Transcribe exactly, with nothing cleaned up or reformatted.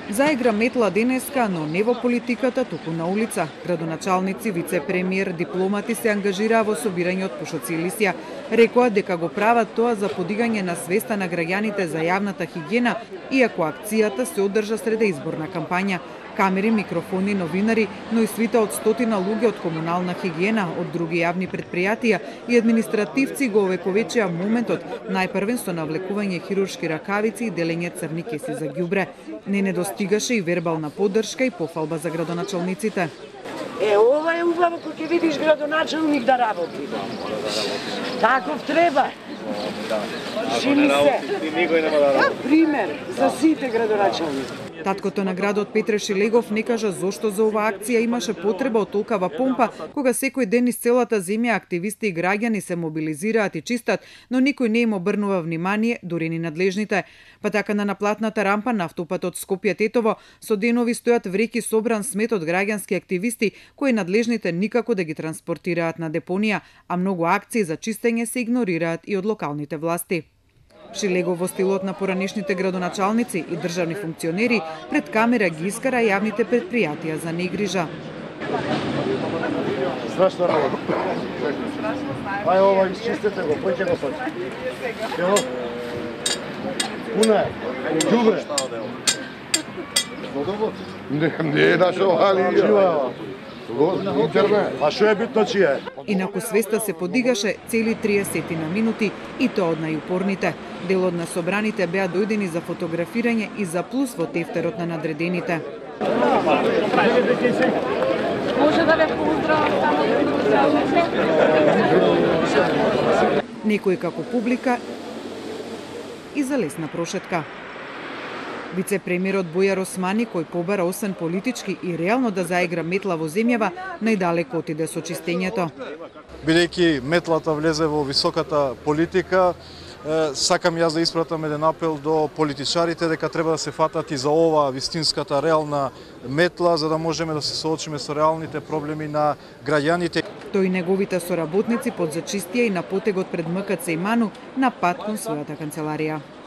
Заигра метла денеска, но не во политиката, туку на улица. Градоначалници, вице-премиер, дипломати се ангажираа во собирање од пушоци и лисија. Рекоа дека го прават тоа за подигање на свеста на граѓаните за јавната хигиена, иако акцијата се одржа среде изборна кампања. Камери, микрофони, новинари, но и свита од стотина луѓе од комунална хигиена, од други јавни предпријатија и административци го овековечија моментот, најпрвен со навлекување хируршки ракавици и делење црни кеси за ѓубре. Не недостигаше и вербална поддршка и пофалба за градоначалниците. Е, ова е убаво кога ќе видиш градоначалник да работи. Таков треба. Шили се. Пример за сите градоначалници. Таткото на градот Петре Шилегов не кажа зошто за оваа акција имаше потреба од толкава помпа, кога секој ден из целата земја активисти и граѓани се мобилизираат и чистат, но никој не им обрнува внимание, дури ни надлежните. Па така на наплатната рампа на автопатот Скопје-Тетово со денови стојат вреки собран смет од граѓански активисти, кои надлежните никако да ги транспортираат на депонија, а многу акции за чистење се игнорираат и од локалните власти. Шилегов во стилот на поранешните градоначалници и државни функционери пред камера ги искара јавните предпријатија за негрижа. Страшно работа. Ај ова изчистете го, појте го сад. Ево. Пуна е. Ѓубре. Не, не е нашо алија. Интернет. А што е битно чија е? Инаку свеста се подигаше цели триесет на минути и тоа од најупорните. Дел од насобраните беа дојдени за фотографирање и за плюс во тефтерот на надредените. Може да ве поздравам само. Некој како публика и за лесна прошетка. Вице-премиерот Бојар Османи, кој побара освен политички и реално да заигра метла во земјава, најдалеко отиде со чистењето. Бидејќи метлата влезе во високата политика, сакам јас да испратам еден апел до политичарите дека треба да се фатат и за ова вистинската реална метла, за да можеме да се соочиме со реалните проблеми на граѓаните. Тој и неговите соработници подзачистија и на потегот пред МКЦ Иману на пат кон својата канцеларија.